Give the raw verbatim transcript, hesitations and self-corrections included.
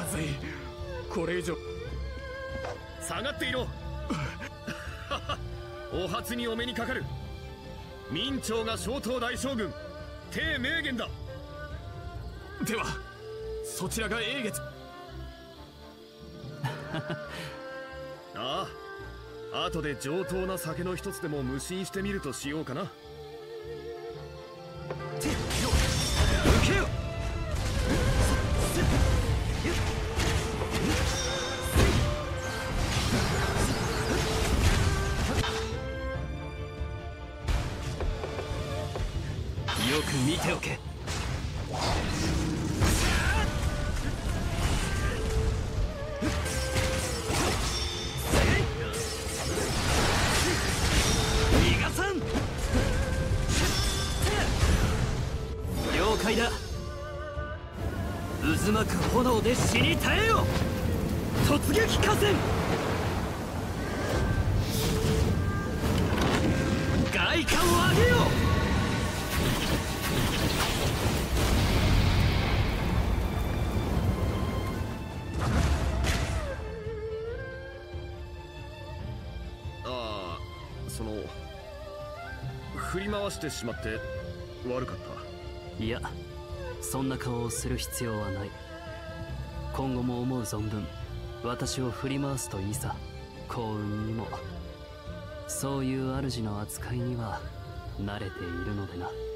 ずい。これ以上。 下がっていろ。お初にお目にかかる。明朝が小東大将軍帝明元だ。 ではそちらが英月。 ああ、後で上等な酒の一つでも無心してみるとしようかな。 受けよ。よく見ておけ。逃がさん。了解だ。渦巻く炎で死に絶えよ。突撃合戦。外貨を上げよう。 ああ、その振り回してしまって悪かった。 いや、そんな顔をする必要はない。今後も思う存分私を振り回すといいさ。幸運にもそういう主の扱いには慣れているのでな。